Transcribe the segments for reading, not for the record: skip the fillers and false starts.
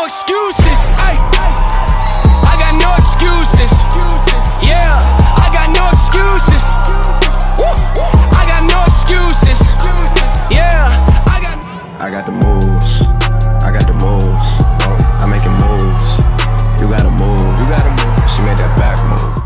no excuses. Ay, I got no excuses. Yeah, I got no excuses. Woo. I got no excuses. Yeah, I got the moves. I got the moves. I'm making moves. You gotta move. You gotta move. She made that back move.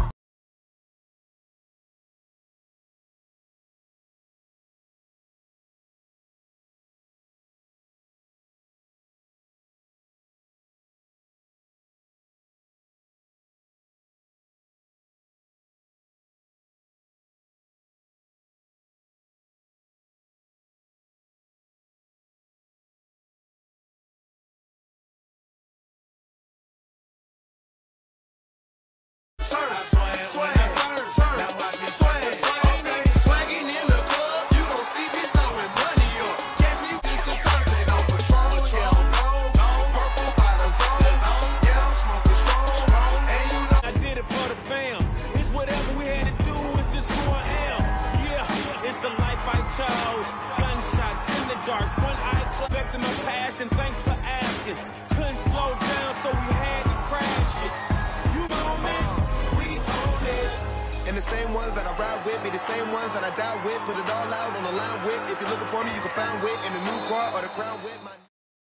Gunshots in the dark, one eye closed, affecting my passion. Thanks for asking. Couldn't slow down, so we had to crash it. You own it, we own it. And the same ones that I ride with be the same ones that I die with. Put it all out on the line with. If you're looking for me, you can find wit in the new car or the crown with my.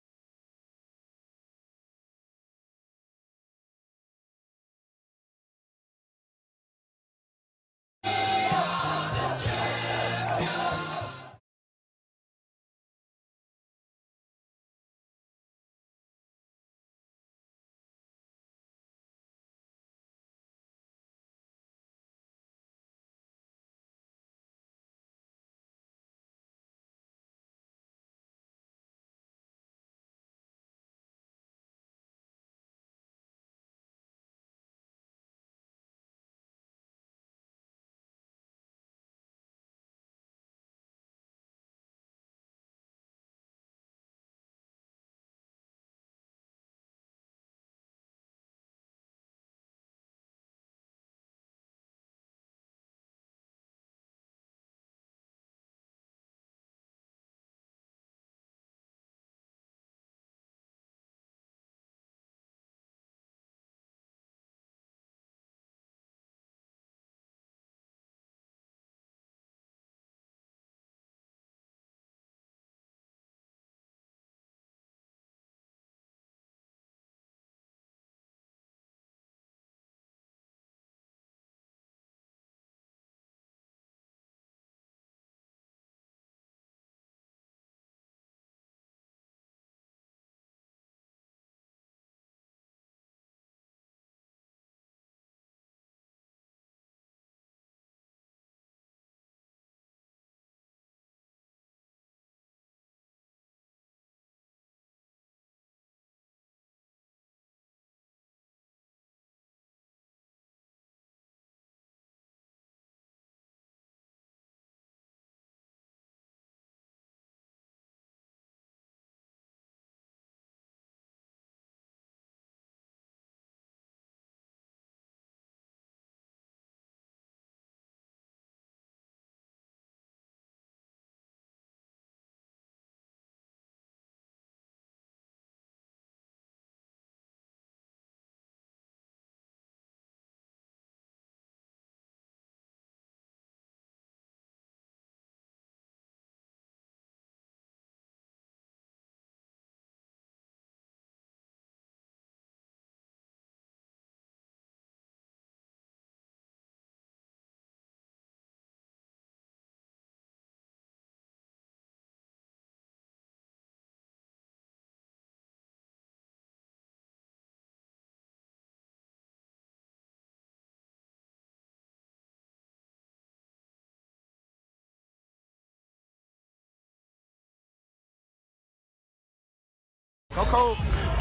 Go cold.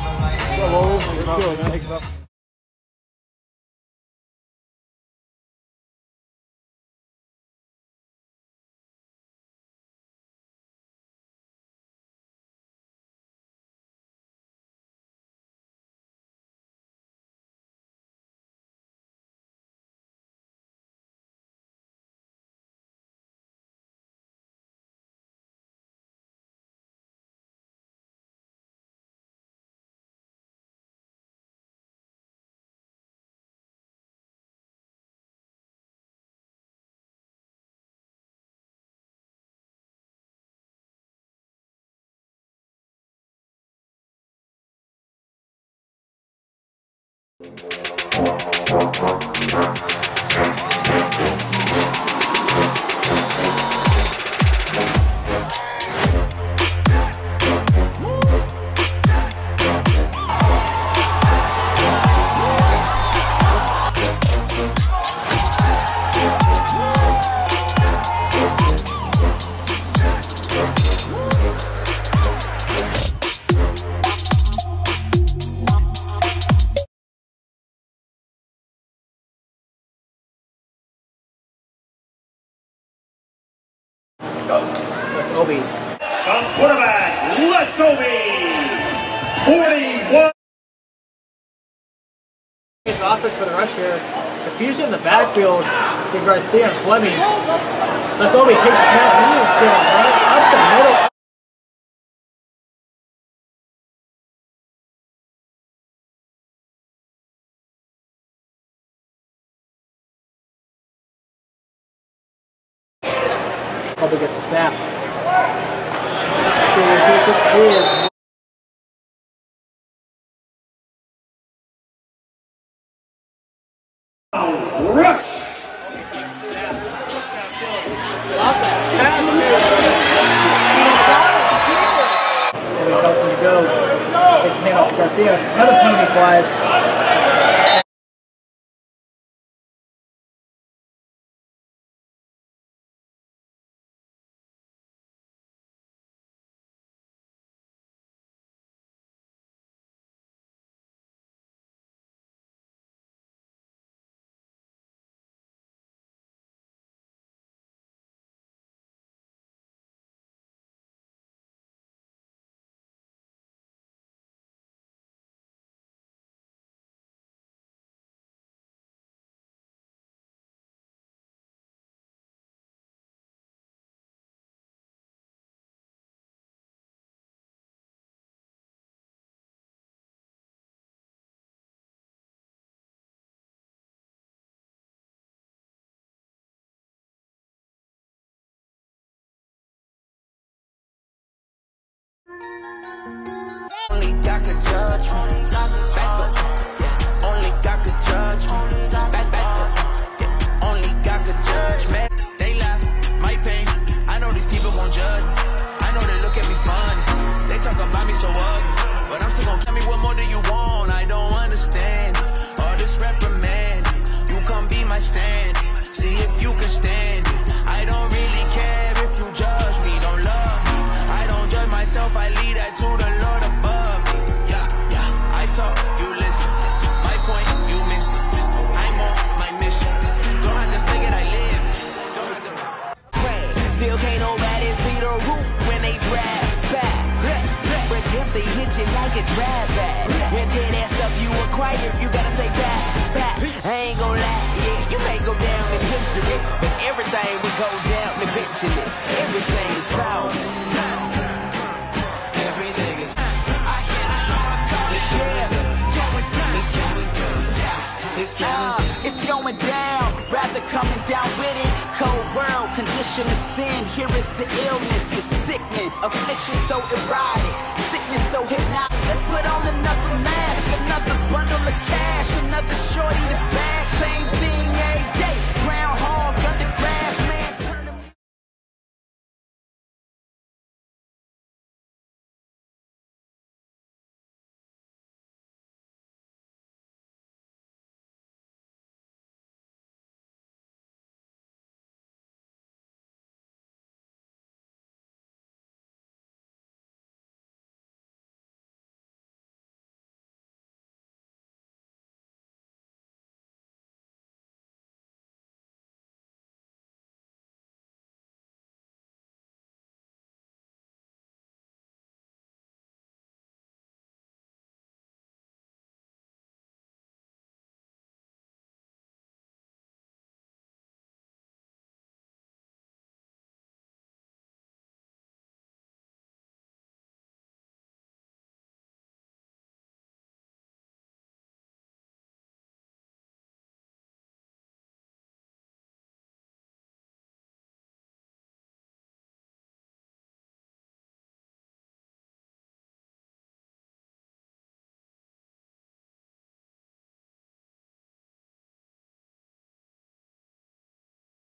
Let's go, man. Let's Obi. From quarterback, Les Obi, 41. It's offense for the rush here. Confusion in the backfield to Garcia and Fleming. Les Obi takes a snap. He is down right up the middle. Probably gets a snap. See where he is. Rush. There he comes when you go. Takes the hand off Garcia. Another penalty flies. Only God could judge me. Back up. Yeah. Only God could judge me. Back up. Yeah. Only God could judge me. They laugh, my pain. I know these people won't judge. I know they look at me fun. They talk about me so ugly, but I'm still gonna tell me what more do you want? I don't understand all this reprimand. You come be my stand. See if you can stand it. I don't really care if you judge me. Don't love me. I don't judge myself. I leave that to the Lord above me. Yeah. I talk, you listen. My point, you missed it. I'm on my mission. Don't have to sing it, I live. Don't have to. Still can't nobody see the roof when they drive back. But if they hit you like a drive back, and then that stuff you acquire, you gotta say back. I ain't gonna lie, yeah, you may go down in history, but everything will go down eventually. Everything is found. Everything is. It's going down, rather coming down with it. Cold world, condition of sin. Here is the illness, it's sickening. Affliction so erotic, sickness so hypnotic. Let's put on another mask, another bundle of cash, another shorty to bag. Same thing every day. Groundhog under grass, man. Turn them.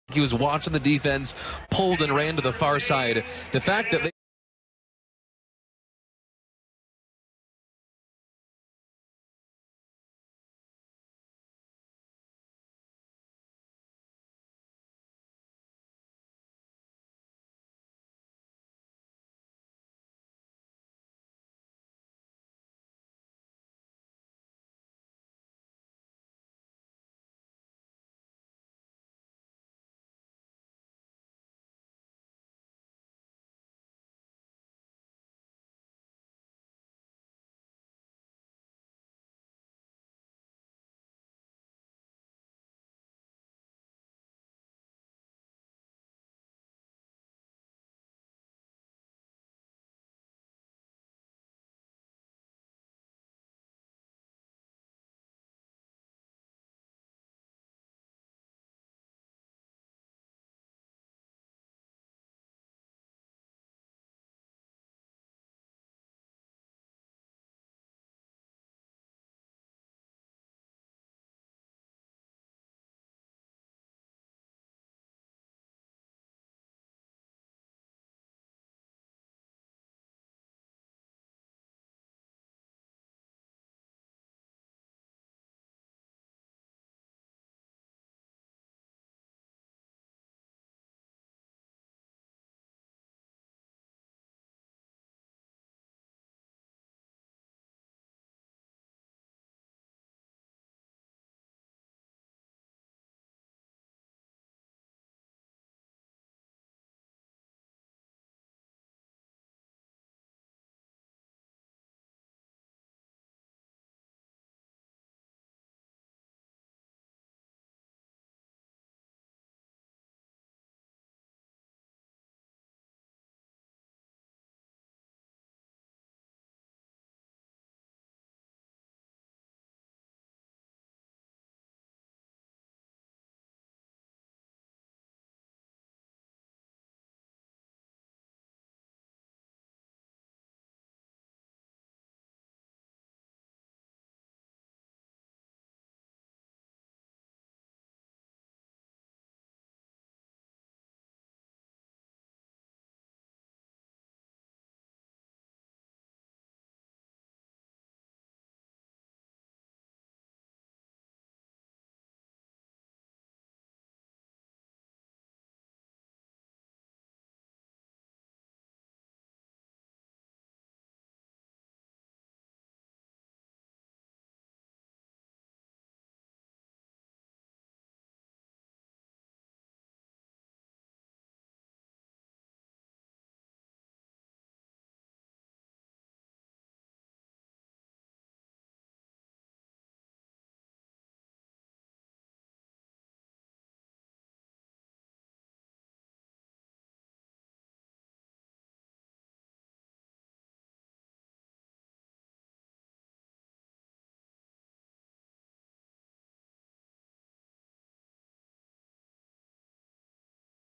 He was watching the defense, pulled and ran to the far side. The fact that they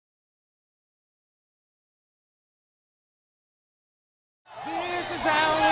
This is how